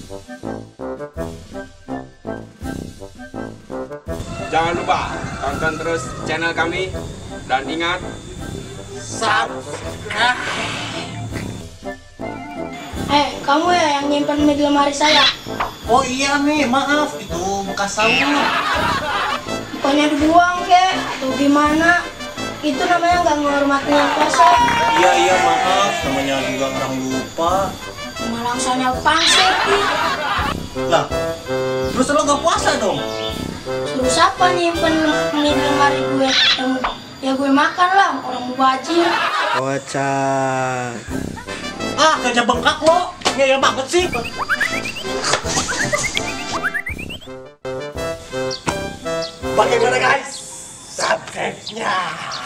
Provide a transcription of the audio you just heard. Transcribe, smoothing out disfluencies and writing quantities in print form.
Jangan lupa tonton terus channel kami dan ingat subscribe. Kamu ya yang nyimpen mie di lemari saya? Oh iya Mi, maaf, itu bekas saus. Bukannya dibuang kek atau gimana? Itu namanya nggak menghormatin yang puasa. Iya maaf, namanya juga orang lupa. Malah soalnya pangsit nih. Lah, terus lo gak puasa dong? Suruh siapa nyimpen mie di lemari gue? Ya gue makan lah, orang mubazir. Kocak. Ah, gajah bengkak lo, ngeyel banget sih. Bagaimana guys? Subscribe-nya.